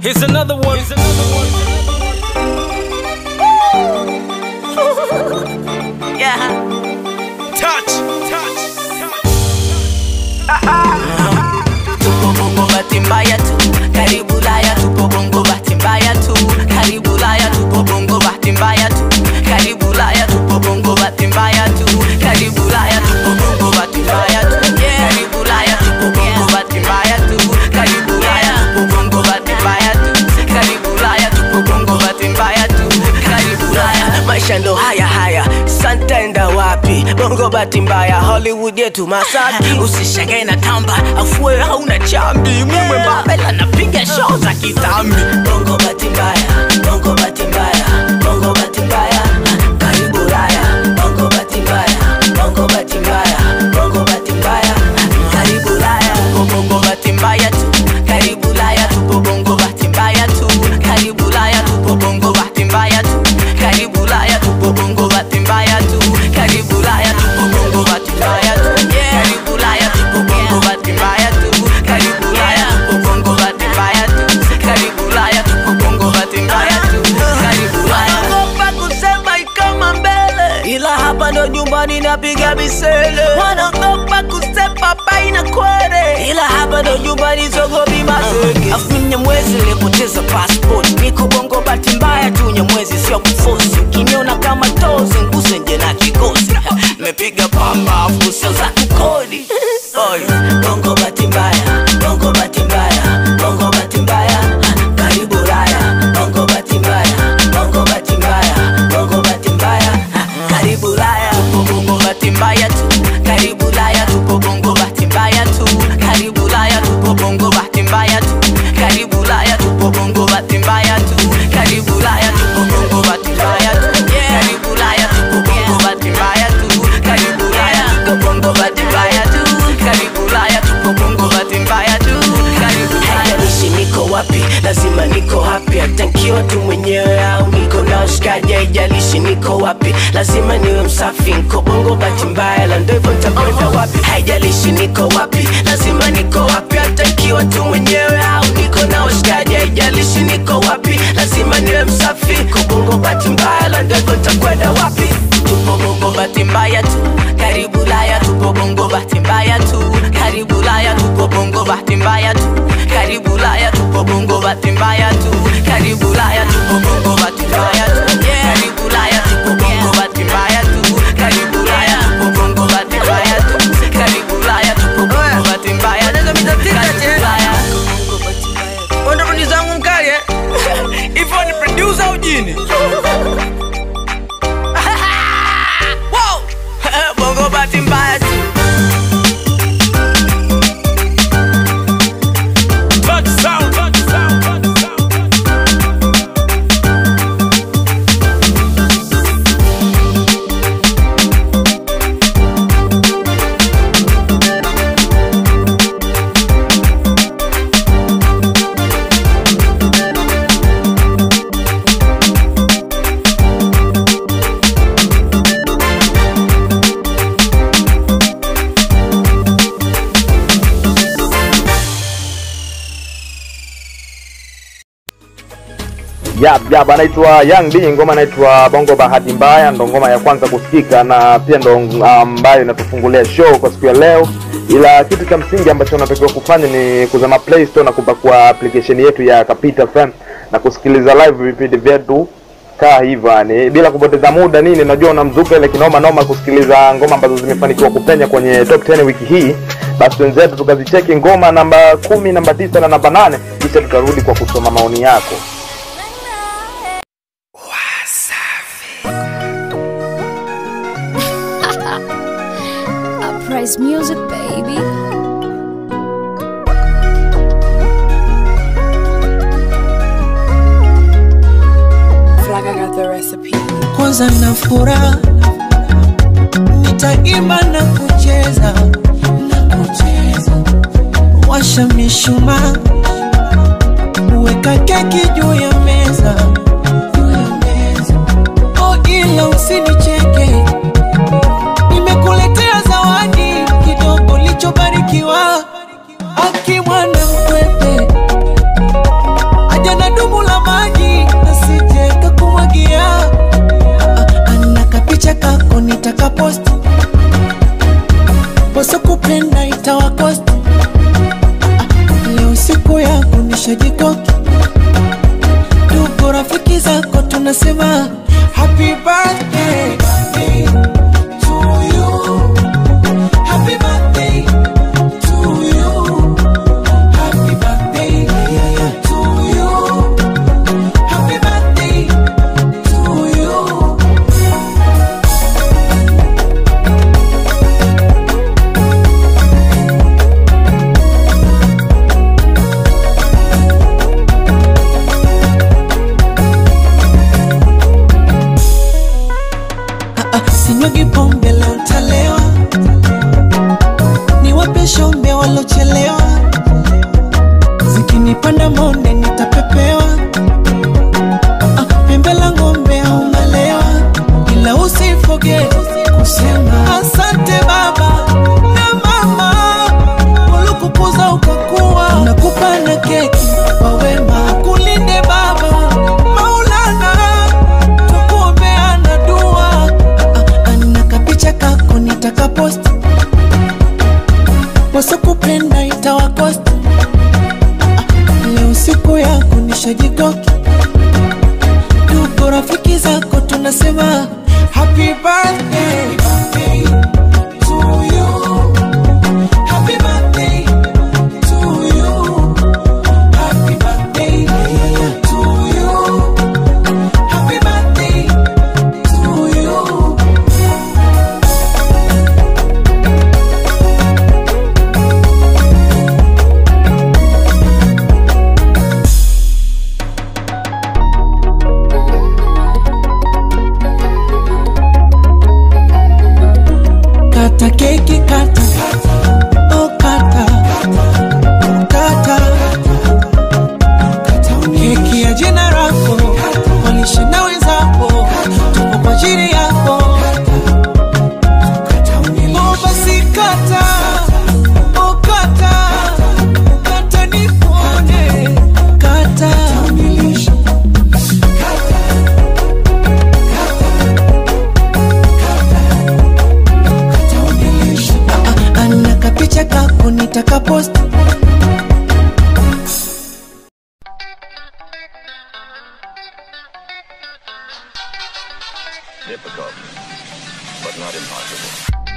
Here's another one. Yeah. Touch. Tupo bongo bahati mbaya tu, karibu laya. Tupo bongo bahati mbaya tu, karibu laya. Tupo bongo bahati mbaya tu, karibu laya. Tupo bongo bahati mbaya tu, karibu laya. Tupo bongo bahati mbaya tu, karibu laya. Tupo bongo bahati mbaya tu, karibu laya. Tupo bongo bahati mbaya tu, karibu laya. Tupo bongo bahati mbaya tu, karibu laya. Maisha ndo haya, santa enda wapi? Bongo bahati mbaya, Hollywood yetu Masaki. Usishangae na tamba, afue hauna chambi. Mwe mbabela napiga show za kitambi. Bongo bahati mbaya, bongo bahati mbaya, bongo bahati mbaya, karibu laya. Bongo bahati mbaya, bongo bahati mbaya, bongo bahati mbaya, karibu laya. Bongo bahati mbaya tu, karibu laya. Tupo bongo bahati mbaya tu, karibu laya. Tupo bongo bahati mbaya tu, karibu laya. Tupo bongo bahati mbaya tu, karibu laya. Tupo bongo bahati mbaya tu, karibu laya. Tupo bongo bahati mbaya tu, karibu laya. Tupo bongo bahati mbaya tu, karibu laya. Tupo bongo bahati mbaya tu, karibu laya. Wanaogopa kusema ikama mbele, ila hapa ndo nyumbani napiga misele. Wanaogopa kusema paina kwere, ila hapa ndo nyumbani sogobi mazege. Afu Mnyamwezi nilipoteza passport, niko bongo bahati mbaya tu. Mnyamwezi sio kufosi, ukiniona kama tozi nguse nje na kikosi. Mepiga pamba afu sio za kukodi. Oi, bongo bahati mbaya, bongo bahati mbaya, bongo bahati mbaya, karibu laya. Bongo bahati mbaya, bongo bahati mbaya, bongo bahati mbaya, karibu laya. Tupo bongo bahati mbaya tu, karibu laya. Tupo bongo bahati mbaya tu, karibu laya. Tupo bongo bahati mbaya tu, karibu laya. Tupo bongo bahati mbaya tu, karibu laya. Tupo bongo bahati mbaya tu, karibu laya. Tupo bongo bahati mbaya tu, karibu laya. Tupo bongo bahati mbaya tu, karibu laya. Tupo bongo bahati mbaya tu, karibu laya. Haijalishi niko wapi, lazima niko happy. Hata nikiwa tu mwenyewe au niko na ushikaji. Haijalishi niko wapi, lazima niwe msafi. Niko bongo bahati mbaya, la ndo hivyo nitakwenda wapi? Haijalishi niko wapi, lazima niko happy. Hata nikiwa tu mwenyewe au niko na ushikaji. Haijalishi niko wapi, lazima niwe msafi. Niko bongo bahati mbaya, la ndo hivyo nitakwenda wapi? Tupo bongo bahati mbaya tu, karibu laya. Tupo bongo bahati mbaya tu, karibu laya. Tupo bongo bahati mbaya tu, karibu laya. Tupo bongo bahati mbaya tu, karibu laya. Tupo bongo bahati mbaya tu, karibu laya. Tupo bongo bahati mbaya tu, karibu laya. Tupo bongo bahati mbaya tu, karibu laya. Tupo bongo bahati mbaya tu, karibu laya. Wanda runi zangu mkali Hivyo ni producer au jini? Wow! Bongo bahati mbaya tu. Touch sound. Yap, anaitwa Young D, ngoma anaitwa Bongo Bahati Mbaya, ndo ngoma ya kwanza kusikika na pia ndo ambayo inatufungulia show kwa siku ya leo. Ila kitu cha msingi ambacho unatakiwa kufanya ni kuzama Play Store na kupakua application yetu ya Kapita FM na kusikiliza live vipindi vyetu kaa hivyo ni bila kupoteza muda nini. Najua unamzuka ile kinoma kusikiliza ngoma ambazo zimefanikiwa kupenya kwenye top 10 wiki hii. Basi wenzetu tukazicheki ngoma namba 10, namba 9 na namba 8, kisha tutarudi kwa kusoma maoni yako. Uprise music, baby. Flag, I got the recipe. Kwanza na furaha, nitaimba na kucheza. Washa mishumaa, weka keki juu ya meza. Oh, ila usinicheke, nimekuletea zawadi kidogo lichobarikiwa. Aki mwana mkwete, aja na nishajikoki. Ndugu rafiki zako tunasema happy birthday to you. Happy birthday to you. Happy birthday to you. Happy birthday to you. Sinyugi pombe leo ntalewa, niwape shombe walochelewa. Zikinipanda monde nitapepewa, pembe la ngombe au malewa. Ila usiforget kusema asante baba na mama, walikukuza ukakuwa. Nakupa na keki kwa wema, kulinde baba Maulana, tukuombeana dua. Kapicha kako nitaka post, waso kupenda itawakost. Leo siku yako nishajikoki. Ndugu rafiki zako tunasema happy birthday to you. Happy birthday to you. Happy birthday to you. Happy birthday to you. Kata keki kata, oh kata, kata, keki ya jina lako, walishe na wenzako, tuko kwa ajili yako. Oh basi kata, oh kata, kata nipone, kata. Kapicha kako nitaka post. Difficult, but not impossible.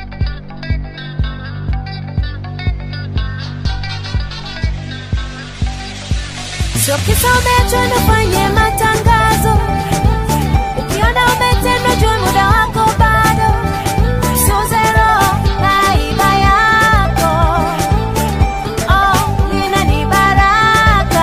Sio kisa umeachwa nifanye matangazo, ukiona umetendwa jua muda wako bado. Sio zero na iba yako, oh lina ni baraka.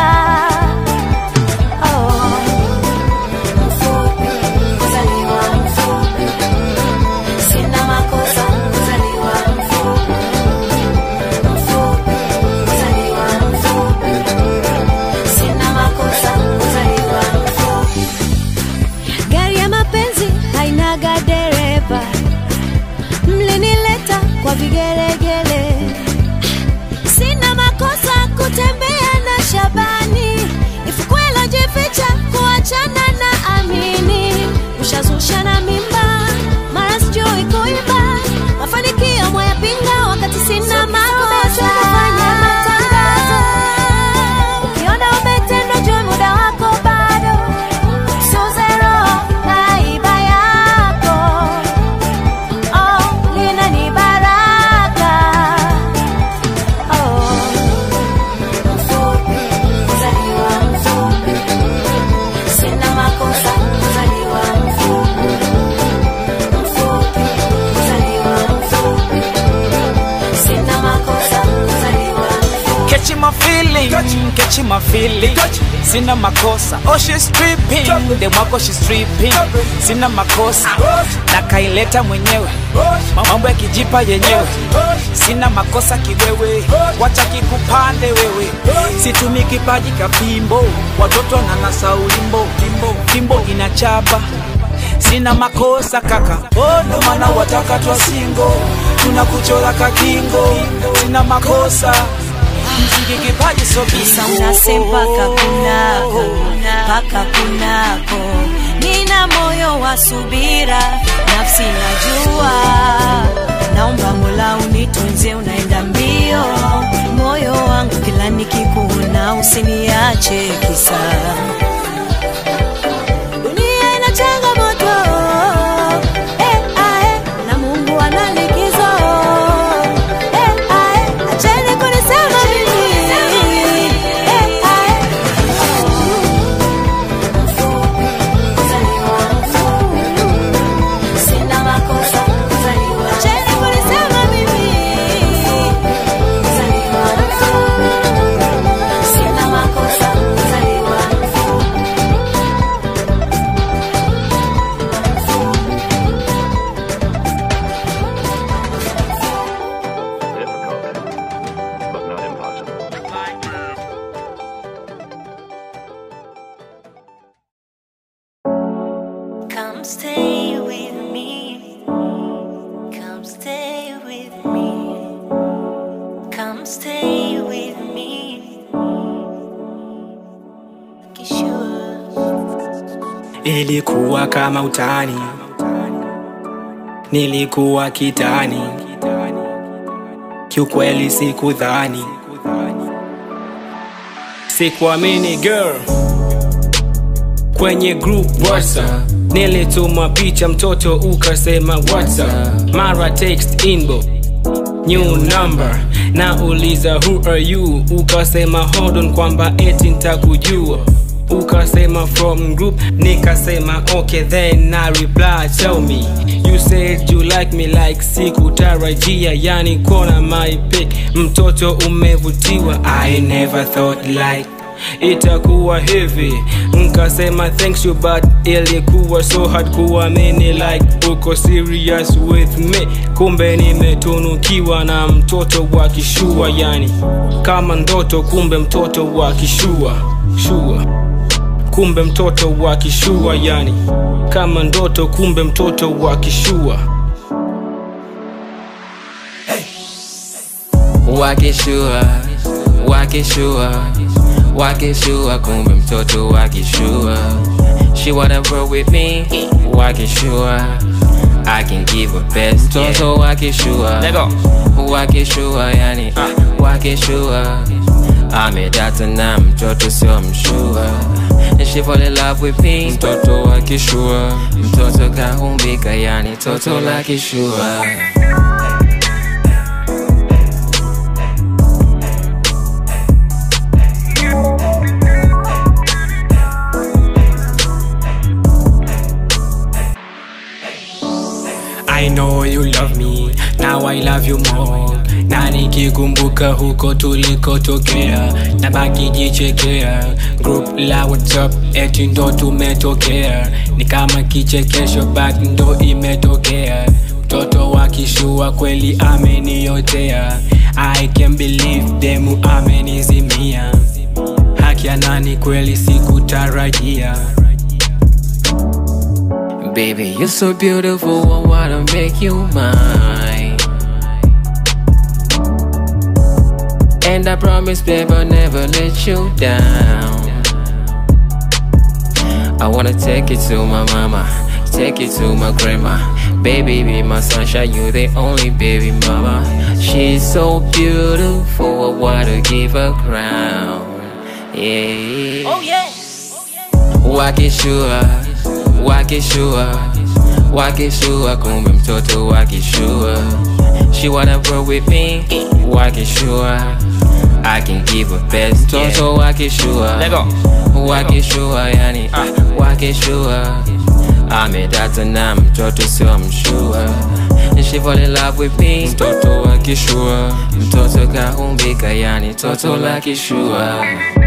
Oh mfupi, kuzaliwa mfupi, sina makosa kuzaliwa mfupi. Mfupi, kuzaliwa mfupi, sina makosa kuzaliwa mfupi. Gari ya mapenzi hainaga dereva, mlinileta kwa vigelegele. Sina makosa kutembea na Shabani, ifukwelo jificha kuachana na Amini. Ushazusha na mimba, mara sijui kuimba, mafanikio mwayapinga wakati sina makosa. Fanya matangazo, ukiona umetendwa jua muda wako bado. So zero na iba yako, oh lina ni baraka. Oh mfupi, kuzaliwa mfupi, sina makosa kuzaliwa mfupi. Mfupi, kuzaliwa mfupi, sina makosa kuzaliwa mfupi. Catch my feeling, sina makosa. Oh she's stripping, the wako she's stripping, sina makosa. Na kaileta mwenyewe, mambo ya kijipa yenyewe. Sina makosa kiwewe, wacha kikupande wewe. Situmi kipaji kapimbo, watoto na nasa ulimbo. Fimbo inachapa, sina makosa kaka. Oh ndo maana wataka twa singo, tunakuchora kakingo. Sina makosa, mziki kipaji so bisa. Unasempa kakunako, paka kunako. Nina moyo wa subira, nafsi najua. Naomba Mola unitunze, unaenda mbio. Moyo wangu kila nikikuona na usiniache kisa dunia ina changamoto na Mungu ana likizo acheni kunisema mimi sina makosa acheni kunisema mimi sina makosa Difficult, but not impossible. Come stay with me. Come stay with me. Come stay with me. Kishua. Ilikuwa kama utani, nilikuwa kitani, kiukweli sikudhani, sikuamini girl. Kwenye group WhatsApp nilituma picha mtoto ukasema WhatsApp, mara text inbox new number, na uliza who are you, ukasema hold on kwamba eti nitakujua, ukasema from group, nikasema okay, then I reply tell me you said you like me like sikutarajia, yani kona my pic mtoto umevutiwa. I never thought like itakuwa hivi, nkasema thanks you but ilikuwa so hard kuamini like uko serious with me, kumbe nimetunukiwa na mtoto wa kishua, yani kama ndoto kumbe mtoto wa kishua shua, kumbe mtoto wa kishua, yani kama ndoto kumbe mtoto wa kishua. Wakishua, wakishua, wakishua, kumbe mtoto wakishua. She wanna roll with me, wakishua, I can give her best. Toto wakishua, wakishua, yani wakishua, amedata na mtoto sio mshua. And she fall in love with me, mtoto wakishua, mtoto kahumbika, yani toto la kishua. I know you love me, now I love you more. Na nikikumbuka huko tulikotokea, nabaki jichekea. Group la WhatsApp eti ndo tumetokea, ni kama kichekesho but ndo imetokea. Mtoto wakishua kweli ameniotea, I can't believe demu amenizimia. Haki ya nani kweli sikutarajia. Baby, you're so beautiful, I wanna make you mine. And I promise, babe, I'll never let you down. I wanna take you to my mama, take you to my grandma. Baby, be my sunshine, you the only baby mama. She's so beautiful, I wanna give her crown. Yeah. Oh yeah. Wakishua, wakishua, wakishua, kumbe mtoto wakishua. She wanna roll with me, wakishua, I can give her best. Toto wakishua, wakishua, yani wakishua, amedata na mtoto sio mshua. And she fall in love with me, mtoto wakishua, mtoto kahumbika, yani toto la kishua.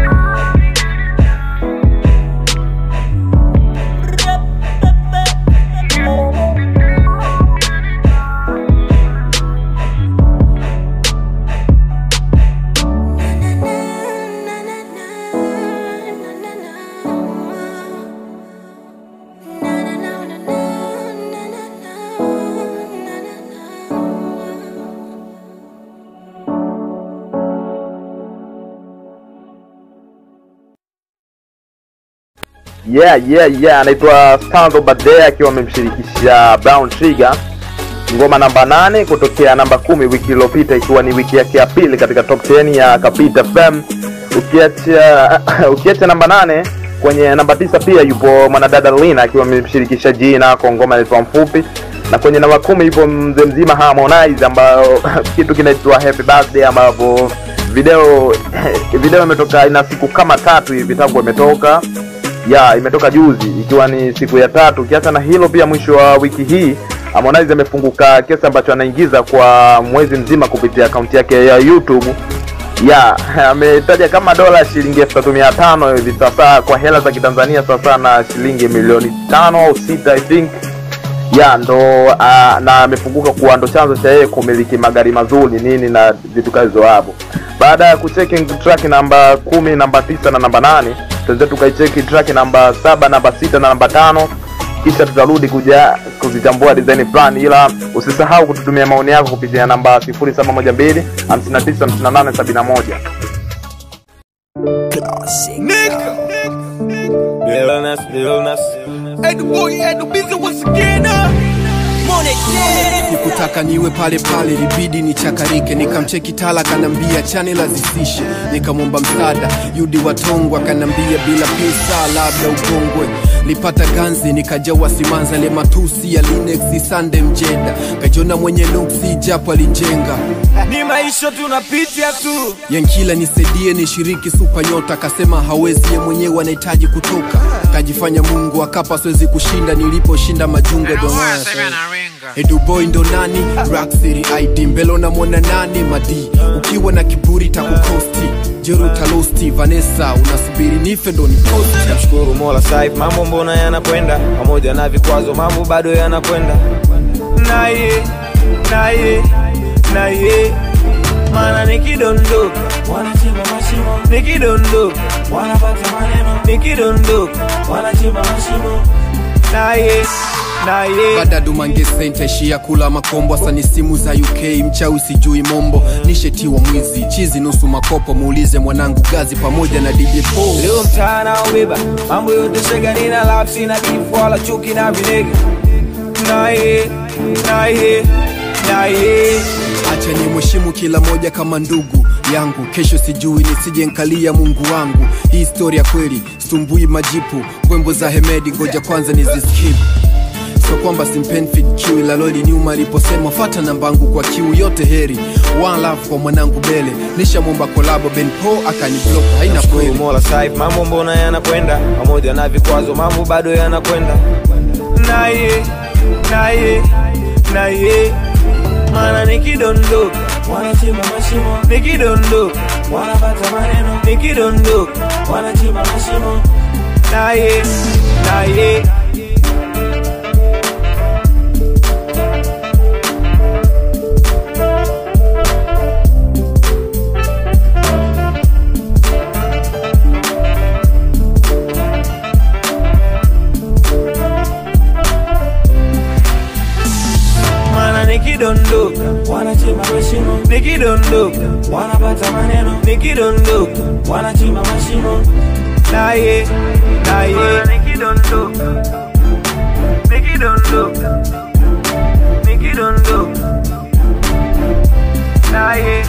Anaitwa Stanzo Badea akiwa amemshirikisha Brown Trigger, ngoma namba 8 kutokea namba 10 wiki iliyopita, ikiwa ni wiki yake ya pili katika top 10 ya Kapita FM. Ukiacha namba 8, kwenye namba 9 pia yupo mwanadada Lina akiwa amemshirikisha Gina kwa ngoma inaitwa Mfupi, na kwenye namba 10 yupo mzee mzima Harmonize ambao kitu kinaitwa Happy Birthday, ambapo video imetoka, ina siku kama 3 hivi tangu imetoka. Imetoka juzi ikiwa ni siku ya 3. Kiasi na hilo pia mwisho wa wiki hii Harmonize amefunguka kesa ambacho anaingiza kwa mwezi mzima kupitia akaunti yake ya YouTube. Ametaja kama dola shilingi 3500 hivi sasa, kwa hela za Kitanzania sasa na shilingi milioni 5 au 6 I think. Na amefunguka kuwa ndo chanzo cha yeye kumiliki magari mazuri nini na vitu kazo hapo. Baada ya kuchecking track namba 10, namba 9 na namba 8, tuanze tukaicheki track namba 7, namba 6 na namba 5, kisha tutarudi kuja kuzichambua design plan. Ila usisahau kututumia maoni yako kupitia namba 0712 5958 71. Nikutaka niwe pale pale, libidi nichakarike. Nikamcheki Tala kanambia channel azisishe. Nikamwomba msaada Yudi Watongwa kanambia bila pesa labda ukongwe. Lipata ganzi nikajawa simanza le matusi ya Linux Sunday Mjeda. Kajona mwenye nuksi japo alijenga. Ni maisha tunapitia tu. Yankila nisaidie nishiriki super nyota, kasema hawezi ye mwenyewe anahitaji kutoka. Kajifanya Mungu akapa siwezi kushinda niliposhinda majunga dona. Edu boy ndo nani? Rock City ID mbelo na mwana nani Madi. Ukiwa na kiburi takukosti. Jero talosti Vanessa unasubiri nife ndo ni posti. Namshukuru Mola saif mambo mbona yanakwenda, pamoja na vikwazo mambo bado yanakwenda. Naye Mana nikidondoka wanachimba mashimo, nikidondoka wanapata maneno, nikidondoka wanachimba mashimo. Naye Badadu mange sente shia kula makombo. Asani simu za UK mchawi sijui mombo. Nishetiwa mwizi chizi nusu makopo. Muulize mwanangu Gazi pamoja na DJ Paul. Leo mtana ubeba mambo yote shega nina lapsi na beef wala chuki na vinega. Naye acha ni mheshimu kila moja kama ndugu yangu. Kesho sijui nisije nkalia Mungu wangu. Hii historia kweli stumbui majipu. Kwembo za Hemedi ngoja kwanza niziskip. So kwamba simpenfit Q ila loli nyuma liposema fata nambangu kwa Q yote heri. One love kwa mwanangu Bele. Nisha mwomba kolabo Ben Po akaniblock haina kweli. Mola saif mambo mbona yanakwenda, pamoja na vikwazo mambo bado yanakwenda. Naye Mana nikidondoka wanachimba mashimo, nikidondoka wanapata maneno, nikidondoka wanachimba mashimo. Naye nikidondoka wanachimba mashimo, nikidondoka wanapata maneno, nikidondoka wanachimba mashimo. Naye nikidondoka naye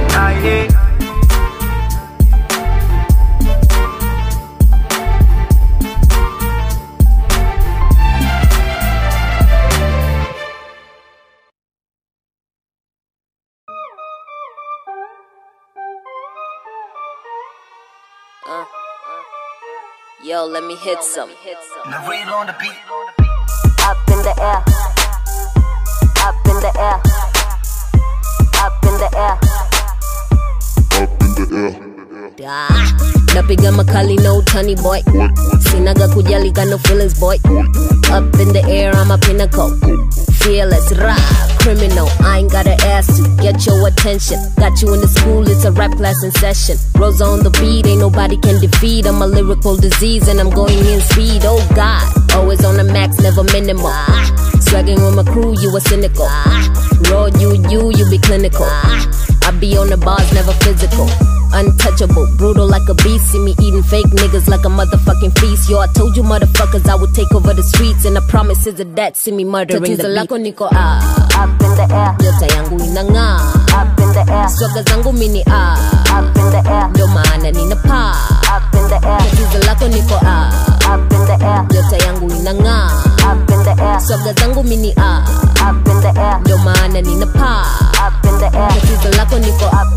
Yo, let me hit some. Narrator on the beat. Up in the air. Up in the air. Up in the air. Up in the air. Napiga makali no tiny boy. Sinaga kujali got no feelings boy. Up in the air I'm a pinnacle. Fearless, rah, criminal. I ain't gotta ask to get your attention. Got you in the school, it's a rap class in session. Rosa on the beat, ain't nobody can defeat. I'm a lyrical disease and I'm going in speed. Oh God, always on the max, never minimal. Swagging with my crew, you a cynical. Raw, you be clinical. I be on the bars, never physical. untouchable, brutal like a beast. See me eating fake niggas like a motherfucking feast. Yo, I told you motherfuckers I would take over the streets, and the promises of that see me murdering the beat. Lako niko up in the air, nyota yangu inanga up in the air, swaga zangu mini up in the air, ndo maana nina pa up in the air. Tatizo lako niko up in the air, nyota yangu inanga up in the air, swaga zangu mini up in the air, ndo maana nina pa up in the air. Tatizo lako niko up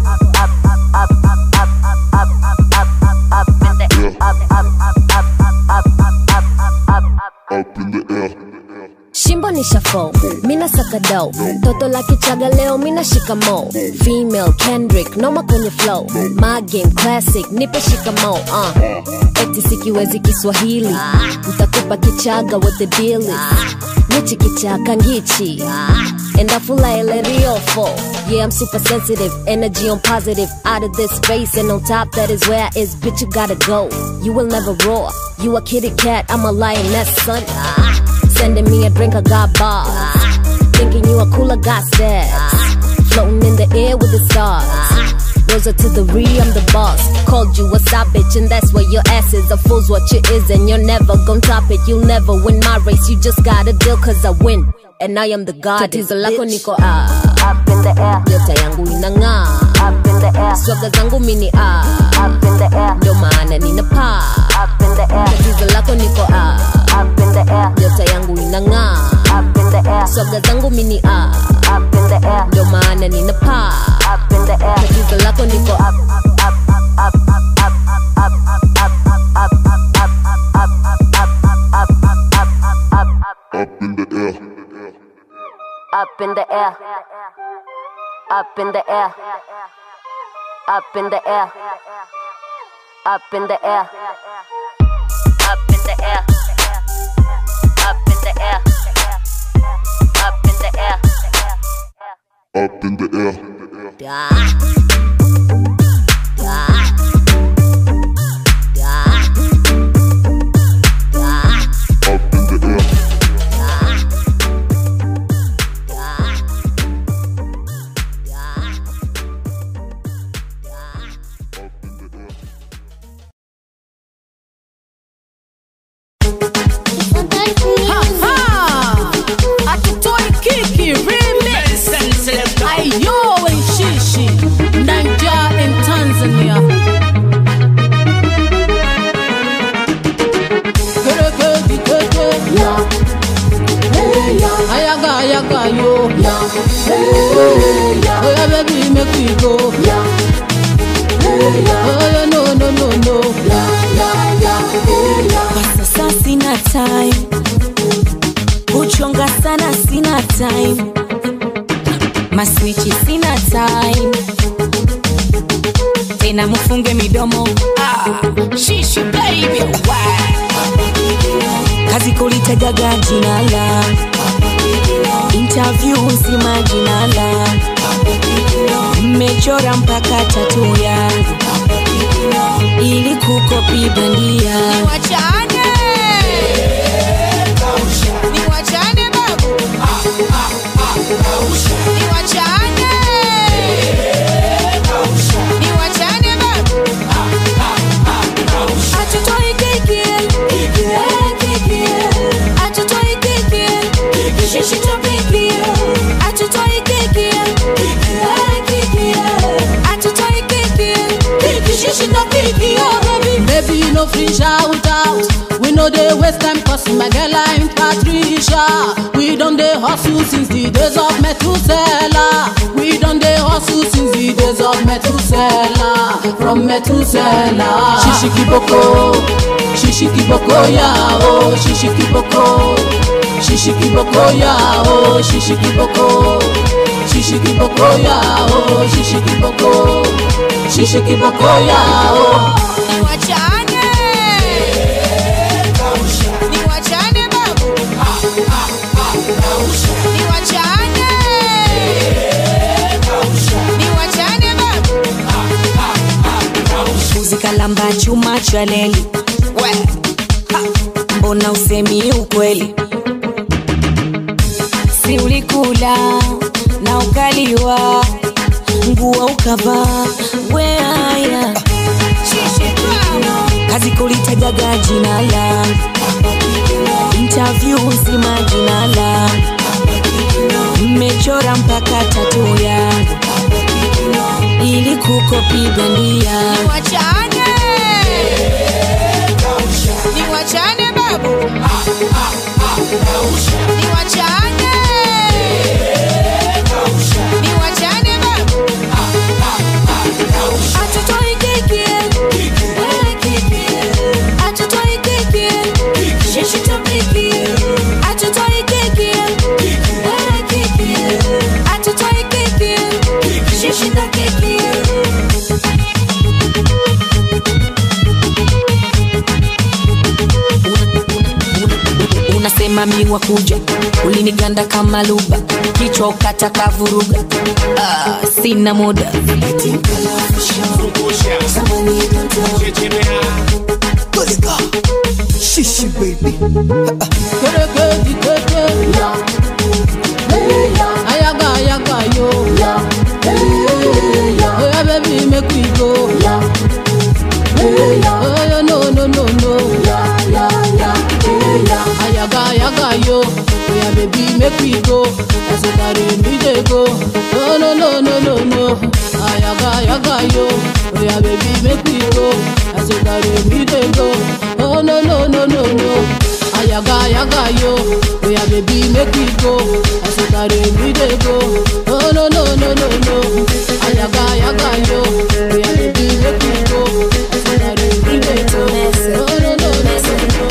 in the air, up in the air. Shimbo ni shafo, mina sakadao. Toto la kichaga leo, mina shikamo. Female, Kendrick, noma kwenye flow. My game, classic, nipe shikamo. Eti sikiwezi Kiswahili, nitakupa kichaga what the deal is. Nichi kichaka ngichi, and I feel like Riofo. Yeah, I'm super sensitive, energy on positive. Out of this space, and on top that is where I is. Bitch, you gotta go, you will never roar. You a kitty cat, I'm a lioness, son. Sending me a drink, I got bars. Thinking you a cooler, got steps. Floating in the air with the stars. Rosa to the re, I'm the boss. Called you a side bitch, and that's where your ass is. A fool's what you is, and you're never gon' top it. You'll never win my race, you just gotta deal, cause I win. And I am the god. Tatizo lako niko up in the air, nyota yangu inanga up in the air, swaga zangu mini up in the air, ndo maana nina pa up in the air. Tatizo lako niko up in the air, nyota yangu inanga up in the air, swaga zangu mini up in the air, ndo maana nina pa up in the air. Tatizo lako niko up in the air. Up in the air, up in the air, up in the air, up in the air, up in the air, up in the air, up in the air, up in the air. Maswichi sina time, tena mufunge midomo. Shishi baby, kazi kulitajaga jina la interview sima jina la mmechora mpaka tatu yangu ili kukopi bandia. Niwachane, niwachane babu, niwachane, niwachane babu. Atutoi kiki, atutoi kiki, shishi topiki. Atutoi kiki, atutoi kiki, shishi topiki. Baby, you no free shout out. We know they waste time cause my girl ain't Patricia. We done the hustle since the days of Methuselah. We done the hustle since the days of Methuselah. From Methuselah. Shishiki boko, shishiki boko ya oh, shishiki boko, shishiki boko ya oh, shishiki boko, shishiki boko ya oh, shishiki boko, shishiki boko ya oh. Niwachane, niwachane babu, niwachane, niwachane babu. Muzika lamba chuma cha leli, mbona usemi ukweli? Si ulikula na ukaliwa, nguo ukavaa, wea kazi kulitajaga jina langu, interview nzima jina langu, mmechora mpaka tatu yangu ili kukopi bandia. Niwachane babu, niwachane, niwachane babu, atutoi kiki, atutoi kiki, shishi topiki, atutoi kiki, atutoi kiki, shishi topiki. Unasema mi wakuja, uliniganda kama luba, kichwa ukataka vuruga, sina muda. Shishi baby. Ayaga ayaga yo. Oh yeah baby make we go. Oh yeah, no no no no. Ayaga ayaga yo. Oh yeah baby make we go. As we carry me dey go. No no no no no no. Ayaga ayaga yo. Oh yeah baby make we go. As we carry me dey go. Oh no no no no no. Ayaga ayaga yo. Oh yeah baby make we go. As we carry me dey go. Oh no no no no no. Ayaga ayaga yo. Oh yeah baby make we go. As we carry me dey go. Oh no no no no no.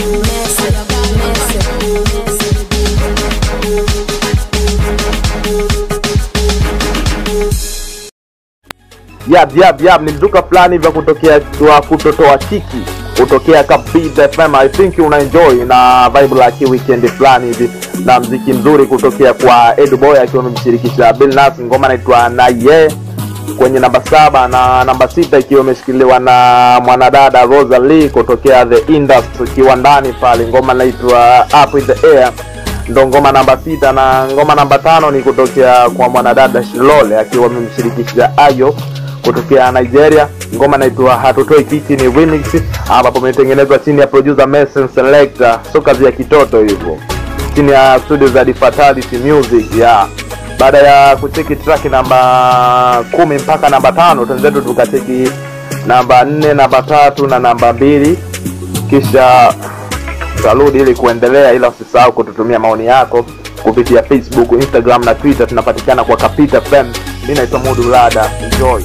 Yap, ni mzuka fulani vya kutokea kwa kutotoa tiki kutokea Kabisa FM. I think una enjoy na vibe la weekend fulani hivi na mziki mzuri kutokea kwa Edu Boy akiwa amemshirikisha Bill Nass. Ngoma inaitwa Naye kwenye namba 7 na namba 6 ikiwa imeshikiliwa na mwanadada Rosalie kutokea The Industry ikiwa ndani pale. Ngoma inaitwa Up in the Air ndo ngoma namba 6, na ngoma namba 5 ni kutokea kwa mwanadada Shilole akiwa amemshirikisha Ayo kutokea Nigeria. Ngoma inaitwa Hatutoi Kiki, ni remix ambapo imetengenezwa chini ya producer Mason Selector, so kazi ya kitoto hivyo, chini ya studio za Fatality Music. Baada ya kucheki track namba 10 mpaka namba 5, tunzetu tukacheki namba 4, namba 3 na namba 2, kisha tarudi ili kuendelea. Ila usisahau kututumia maoni yako kupitia Facebook, Instagram na Twitter. Tunapatikana kwa Kabisa FM. Mimi naitwa Mudu Lada. Enjoy.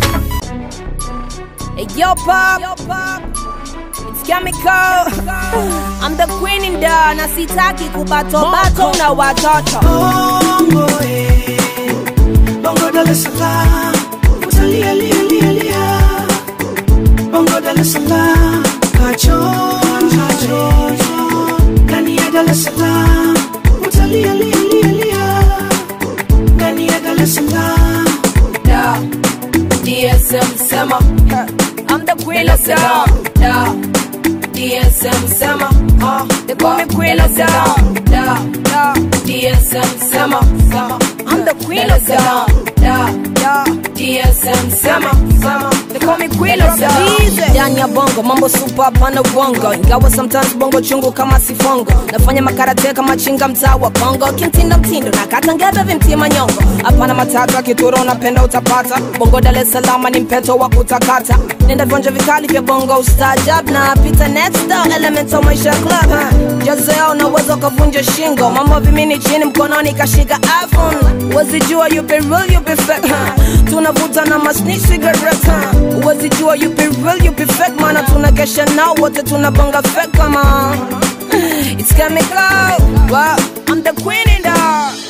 Hey, yo pop, it's chemical. I'm the queen in the na sitaki kubato bato na watoto. Bongo Bongo Dar es Salaam, utalia lia lia lia. Bongo Dar es Salaam, kachon kachon. Ndani ya Dar es Salaam, utalia lia lia lia. Ndani ya Dar es Salaam, da DSM Sema. I'm the queen of sound, da DSM Sema. They call me queen of sound, da DSM Sema. I'm the queen of sound, da DSM Sema. They call me queen of sound. Ndani ya bongo mambo super pana bongo, ingawa sometimes bongo chungu kama sifongo. Nafanya makarate kama chinga mtaa wa Kongo, kimtindo mtindo na kata ngebe vimtia manyongo. Hapana matata kituro unapenda utapata. Bongo Dar es Salaam ni mpeto wa kutakata. Nenda vionjo vikali vya bongo ustajab na pita next door elemento maisha club. Jazeo unaweza kuvunja shingo, mambo vimini chini mkononi kashika iPhone. Wazijua you be real you be fake. Tunavuta na masnitch cigarette. Wazijua you be real you be fake, mana tunakesha nao wote tunabonga fake kama. It's chemical. Wow, I'm the queen in the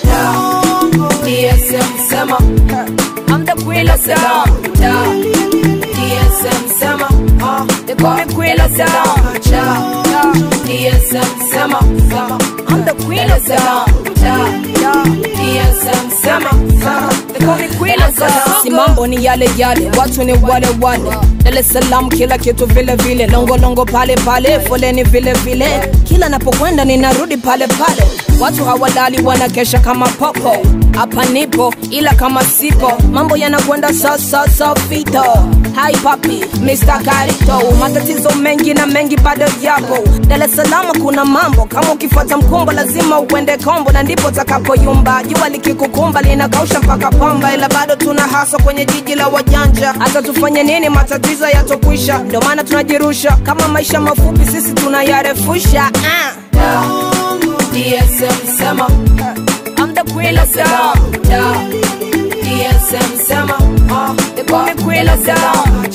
DSM Sema. I'm the queen of sound. DSM Sema. They call me queen of sound. DSM Sema. I'm the queen of sound. DSM Sema. They call me queen of sound. Si mambo ni yale yale, watu ni wale wale. Dar es Salaam kila kitu vile vile, longo longo pale pale, foleni vile vile. Kila napokwenda ninarudi pale pale. Watu hawalali wanakesha kama popo. Hapa nipo ila kama sipo, mambo yanakwenda so fito. Hi papi, Mr. Karito. Matatizo mengi na mengi bado yapo. Dar es Salaam kuna mambo, kama ukifuata mkumbo lazima uende kombo, na ndipo takapoyumba. Jua likikukumba linakausha mpaka pamba, ila bado tuna haso kwenye jiji la wajanja. Hata tufanye nini matatizo yatokwisha, ndio maana tunajirusha. Kama maisha mafupi sisi tunayarefusha. DSM sema, I'm the queen of sound. DSM sema, they call me queen of sound.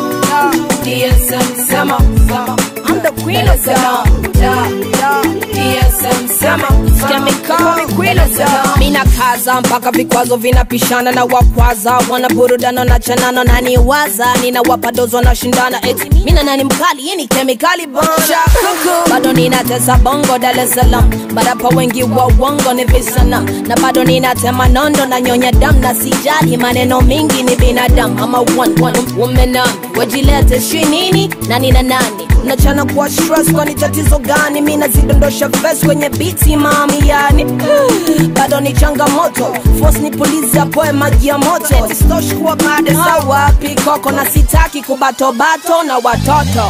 DSM sema, I'm the queen of sound. DSM sema, call me queen of sound. Mina kaza mpaka vikwazo vinapishana na wakwaza, wanaburudana na chanana na niwaza, nina wapadozo na shindana eti mina nani mkali, yeni kemikali bana. Bado ninatesa bongo Dar es Salaam, barapa wengi wa uongo ni visana, na bado ninatema nondo na nyonya damu, na sijali maneno mingi ni binadamu. I'm a one woman, wajilete shinini nani na nani, nachana kwa stress kwani tatizo gani, mina zidondosha vest kwenye biti mami yani. Bado ni changamoto, force ni polisi apoe maji ya moto, istoshi kuwa bade sawa pikoko, na sitaki kubatobato na watoto.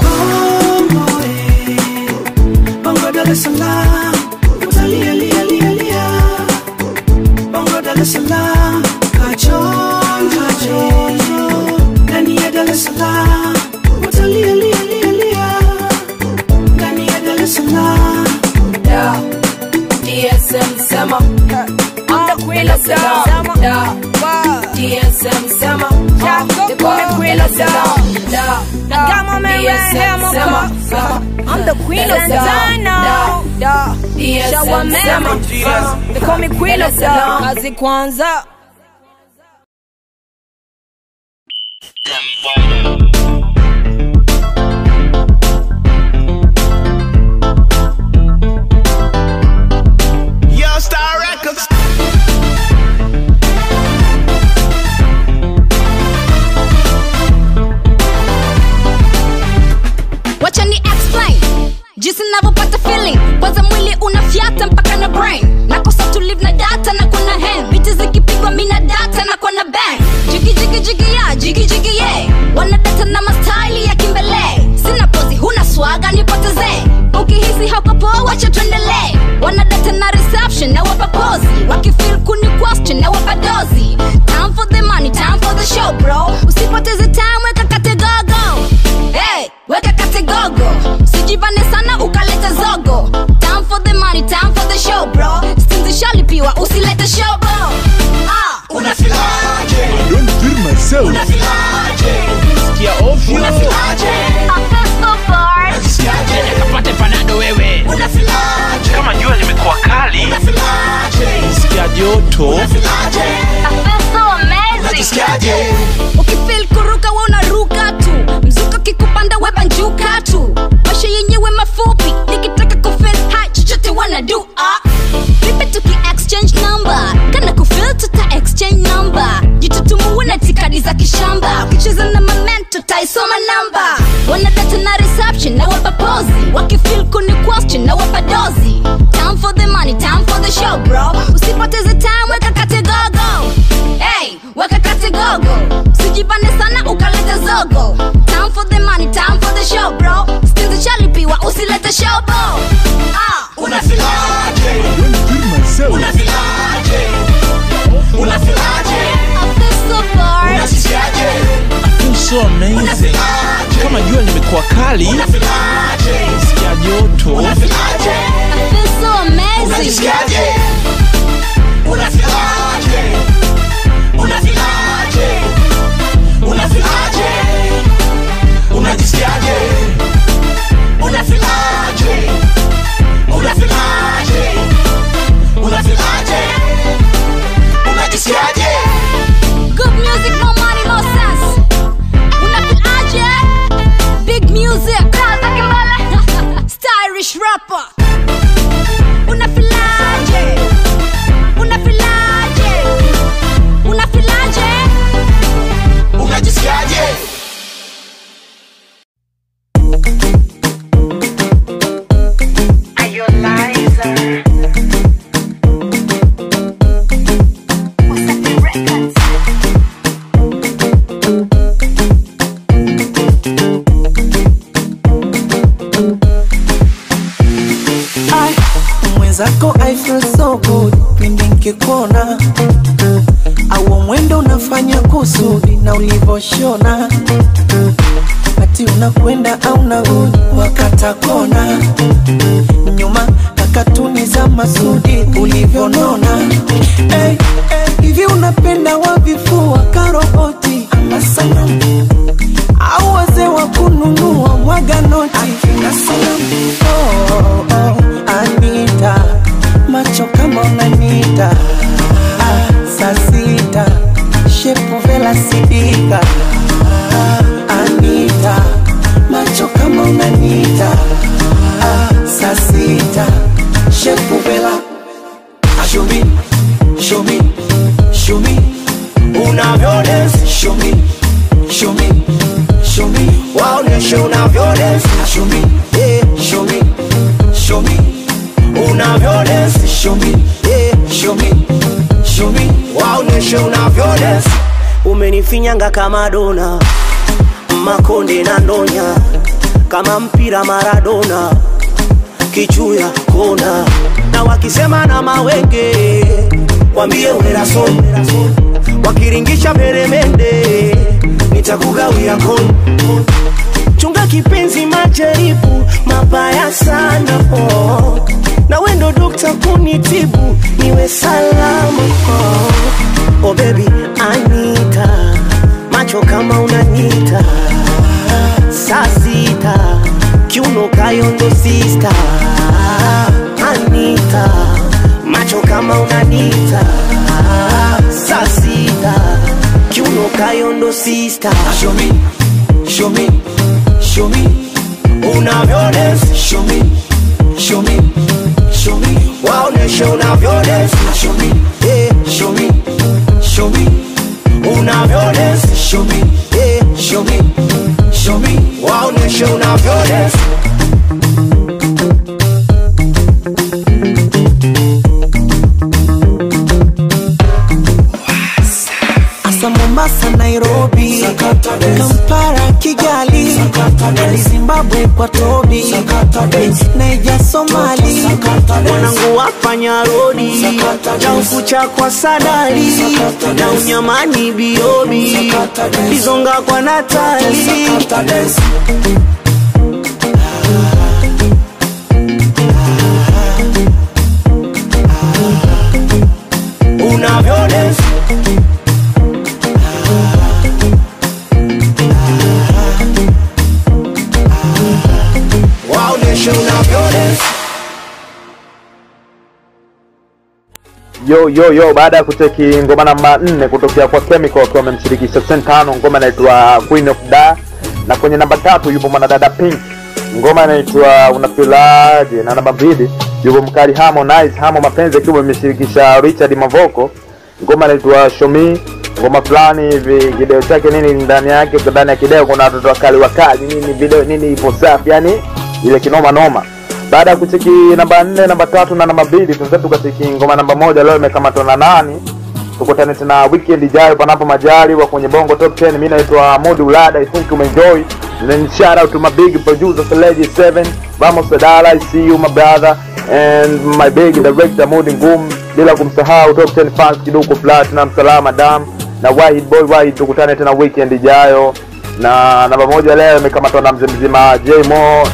Bongo Dar es Salaam, utalia lia lia lia. Bongo Dar es Salaam, kachon kachon. Ndani ya Dar es Salaam, utalia lia lia lia. Ndani ya Dar es Salaam, DSM sema, I'm the queen of sound. DSM sema, they call me queen of sound. I got my man right here, my boss. I'm the queen of sound now. Shower man, they call me queen of sound. Kazi kwanza. Star Records. Wacha ni explain jinsi ninavyopata feeling. Kwanza mwili unafiata mpaka na brain, nakosa to live na data na kuna hand, biti zikipigwa mina data na kuna bang. Jigi jigi jigi ya jigi jigi yeah, wana data na mastyle ya kimbele. Sina pozi huna swaga nipoteze, ukihisi hauko poa wacha tuendelee. Wana data na reception na wapa pozi, wakifeel kuni question na wapa dozi. Time for the money, time for the show bro, usipoteze time weka kate gogo. Hey, weka kate gogo, sijibane sana ukaleta zogo. Time for the money, time for the show bro, stinzi shalipiwa usilete show bro. Unafilaje? I don't feel myself. Unafilaje? Sikia ovyo. Unafilaje? I feel so bored. Unajisikiaje? Kapate panado wewe. Unafilaje? Kama jua limekuwa kali. Unafilaje? Sikia joto. Unafilaje? I feel so amazing. Unajisikiaje? Ukifeel kuruka wa unaruka tu, mzuka kikupanda weba njuka tu. Maisha yenyewe mafupi, nikitaka kufeel high chochote wanna do. Vipi tuki exchange number, kana kufeel tuta exchange number. Jitutumu na tikadi za kishamba, ukicheza na mamento taisoma number. Wana data na reception na wapa pozi, wakifeel kuni question na wapa dozi. Time for the money, time for the show bro, usipoteze time weka kate gogo. Hey, weka kate gogo, sijibane sana ukaleta zogo. Time for the money, time for the show bro, stinzi chalipiwa usilete show bro. Unafilaje? I don't feel myself. Unafilaje? Unafilaje? I feel so bored. Unajisikiaje? I feel so amazing. Unafilaje? Kama jua limekuwa kali. Unafilaje? Sikia joto. Unafilaje? I feel so amazing. Unajisikiaje? Unafilaje? Unafilaje? Unafilaje? Unajisikiaje? Unafilaje? Unafilaje? Unafilaje? Unajisikiaje? Good music, no money, no sense. Unafilaje? Big music. Kaza kimbele. Mwenzako I feel so good pindi nkikuona, au mwendo unafanya kusudi na ulivoshona, ati unakwenda au narudi wakata kona, nyuma na katuni za Masudi ulivyonona. Hey, hivi unapenda wavifua karoboti ama sanamu, au wazee wa kununua mwaga noti akina salamu? Anita, macho kama unanita, saa sita, shepu vela sidika. Anita, macho kama unanita, saa sita, shepu vela. Show me, show me, show me, unavyo dance. Show me, show me, show me, waoneshe unavyo dance. Show me, yeah, show me, show me, unavyo dance. Show me, yeah, show me, show me, waoneshe unavyo dance. Umenifinyanga kama dona, makonde na ndonya, kama mpira Maradona, kichuya kona. Na wakisema na mawenge, wambie weraso, wakiringisha meremende, nitakugawia kono. Chunga kipenzi majaribu, mabaya sana oh. Na wendo dokta kunitibu, niwe salama oh. Oh baby Anita, macho kama unanita, saa sita, kiuno kayondo sister. Anita, macho kama unanita, saa sita, kiuno kayondo sister. Show me, show me, show me, unavyo dance. Show me, show me, show me, waoneshe unavyo dance. Show me, yeah, show me, show me, unavyo dance. Show me, yeah, show me, show me, waoneshe unavyo dance. Mombasa, Nairobi, Kampala, Kigali, Zimbabwe kwa Tobi, Niger, Somali, wanangu wafanya rodi, Chaukucha kwa Sadali, na Unyamani Biobi, Bizonga kwa Natali. Unavyo dance. Yo, baada ya kuteki ngoma namba 4 kutokea kwa Chemical wakiwa wamemshirikisha Sentano, ngoma inaitwa Queen of Da, na kwenye namba 3 yupo mwanadada Pink, ngoma inaitwa Unafilaje, na namba 2 yupo mkali Harmonize, Hamo Mapenzi akiwa amemshirikisha Richard Mavoko, ngoma inaitwa Show Me, ngoma fulani hivi video chake nini ndani yake, ndani ya kideo kuna watoto wakali nini, video nini ipo safi, yani ile kinoma noma. Baada ya kucheki namba 4, namba 3 na namba 2, tunataka tukacheki ngoma namba 1 leo imekamatwa na nani. Tukutane tena weekend ijayo panapo majaliwa kwenye Bongo Top 10. Mimi naitwa Modi Ulada. I think umeenjoy. And shout out to my big producer Seleji 7, Vamos Sadala, I see you my brother, and my big director Modi Ngum, bila kumsahau Top 10 fans Kiduko Platinum, Salama Dam na Wahid Boy Wahid. Tukutane tena weekend ijayo. Na namba 1 leo imekamatwa na mzee mzima J Mo.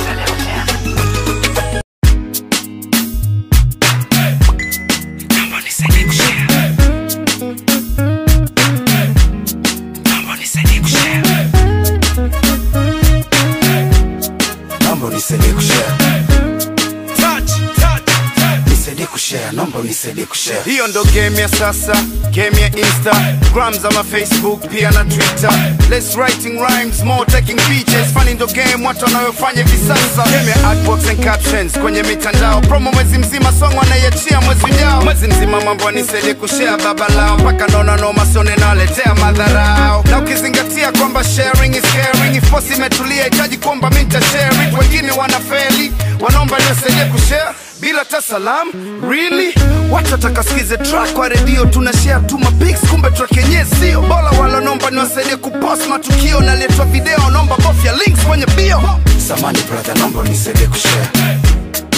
Hiyo ndo game ya sasa, game ya Instagram ama Facebook pia na Twitter. Less writing rhymes, more taking pictures. Funny ndo game watu wanayofanya hivi sasa. Game ya artworks and captions kwenye mitandao. Promo mwezi mzima, song wanaiachia mwezi ujao. Mwezi mzima mambo nisaidie kushare baba lao, mpaka naona noma sione naletea madharau. Na ukizingatia kwamba sharing is caring, if post imetulia itaji kwamba mimi nita share it. Wengine wanafeli, wanaomba nisaidie kushare bila tasalam. Really? Watu watakasikize track kwa radio, tunashare tu mapics, kumbe track yenyewe sio. Bola wala nomba niwasaidie kupost matukio, na letwa video nomba bofya links kwenye bio. Samani brother nomba nisaidie kushare,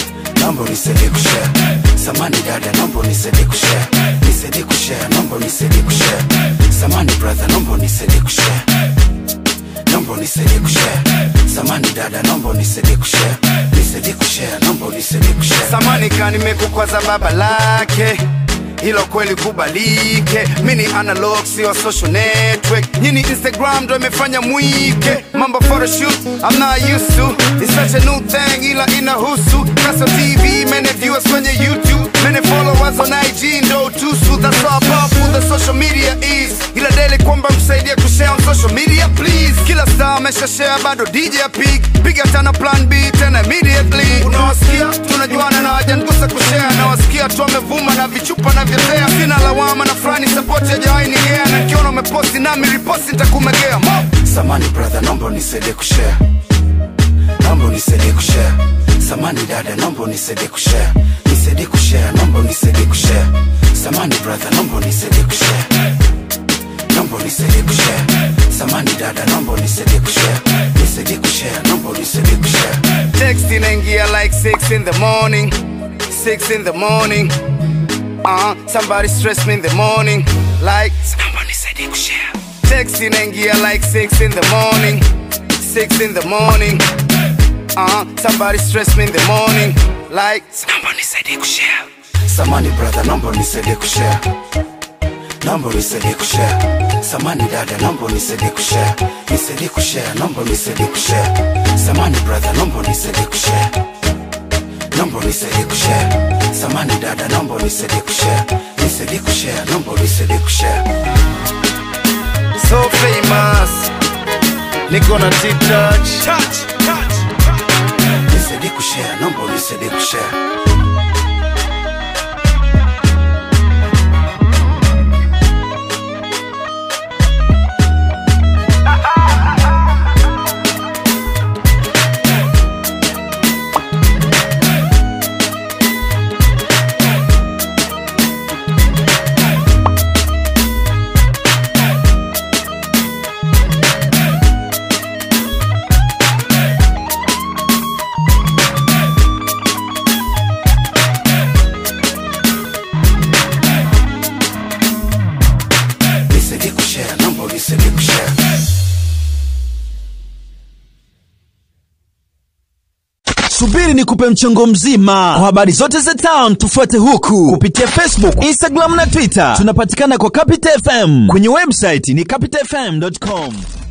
naomba unisaidie kushare. Samani dada, naomba unisaidie kushare. Nisaidie kushare, naomba unisaidie kushare. Samani brother, naomba unisaidie kushare. Naomba unisaidie kushare. Samani dada, naomba unisaidie kushare. Nisaidie kushare, naomba unisaidie kushare. Samani kani nimekukwaza baba lake, hilo kweli kubalike. Mini analog sio social network, nyini Instagram ndo imefanya mwike. Mambo photoshoot I'm not used to, it's such a new thing ila inahusu. Kaso TV, many viewers kwenye YouTube, many followers on IG ndo tusu. That's how powerful the social media is. Ila daily kwamba msaidia kushare on social media please. Kila star amesha share bado DJ piga tana plan B tena immediately. Unawasikia tunajuana na hajanigusa kushare, na wasikia tu amevuma na vichupa na vyetea. Sina lawama na frani support ya jawai ni yeah. Na kiona umeposti nami reposti nitakumegea mo. Samani brother, naomba unisaidie kushare. Naomba unisaidie kushare. Samani dada, naomba unisaidie kushare. Nisaidie kushare, naomba unisaidie kushare. Samani brother, naomba unisaidie kushare. Naomba unisaidie kushare. Samani dada, naomba unisaidie kushare. Nisaidie kushare, naomba unisaidie kushare. Text inaingia like 6 in the morning, 6 in the morning. Somebody stress me in the morning, like naomba unisaidie kushare. Text inaingia like 6 in the morning, 6 in the morning. Somebody stress me in the morning, like naomba unisaidie kushare. Samani brother, naomba unisaidie kushare. Naomba unisaidie kushare. Samani dada, naomba unisaidie kushare. Nisaidie kushare, naomba unisaidie kushare. Samani brother, naomba unisaidie kushare. Naomba unisaidie kushare. Samani dada, naomba unisaidie kushare. Nisaidie kushare, naomba unisaidie kushare. So famous, niko na TikTok. Nisaidie kushare, naomba unisaidie kushare. Subiri nikupe mchongo mzima. Kwa habari zote za town tufuate huku kupitia Facebook, Instagram na Twitter. Tunapatikana kwa Capital FM. Kwenye website ni capitalfm.com.